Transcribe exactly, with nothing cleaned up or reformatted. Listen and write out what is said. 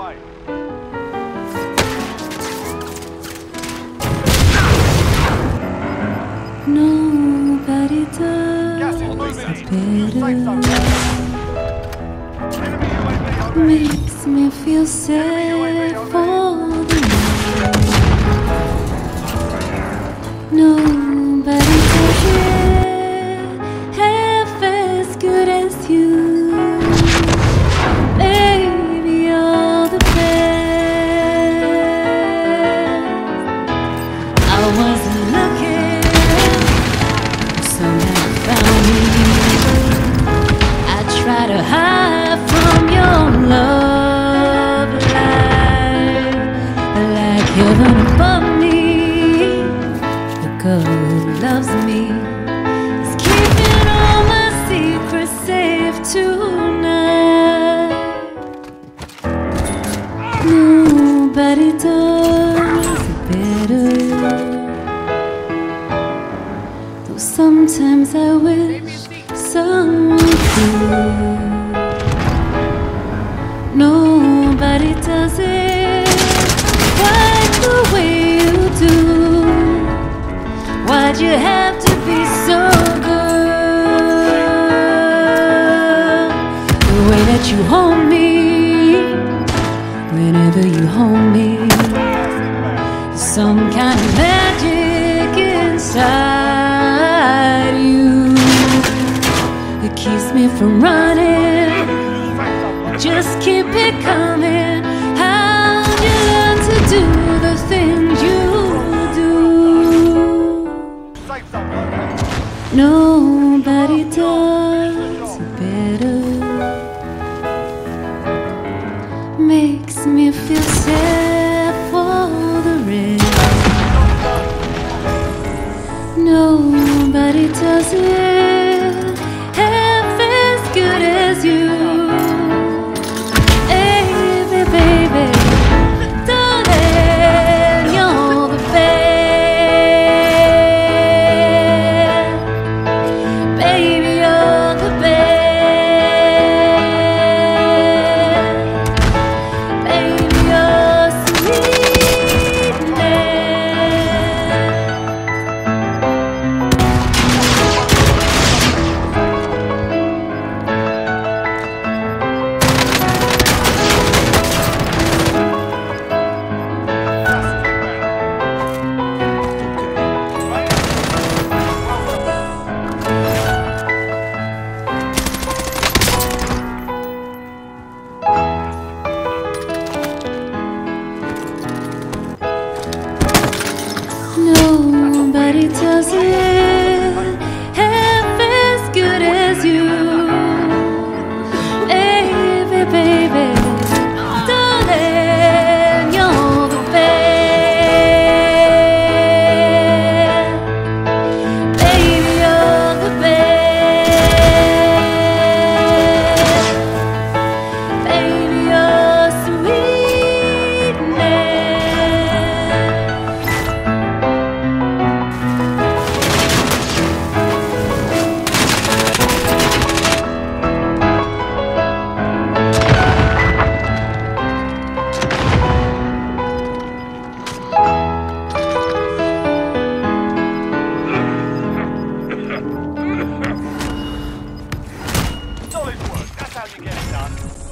way. Nobody does Gas is moving it in. Safe zone. better. Enemy U A V overhead. Makes me feel safe for the night. Nobody does it half as good as you. Baby, you're the best. I wasn't looking, somehow found me. I try to hide from your love light, like heaven above me. The God who loves me is keeping all my secrets safe tonight. Nobody does it better. Though sometimes I wish someone could. Nobody does it quite the way you do. Why'd you have to be so good? The way that you hold me, whenever you hold me, some kind of magic inside you that keeps me from running. Just keep it coming. How'd you learn to do the things you do? Safe zone located. Nobody does it better. Makes me feel sad for the rest. Nobody does it half as good as you. Baby, baby, darling, you're the best. Baby, you're the best. Baby, you're sweetness. Nobody does it half as good as you. Baby, baby, darling, you're the best. Baby, you're the best. Baby, you're sweetness. Solid work. That's how you get it done.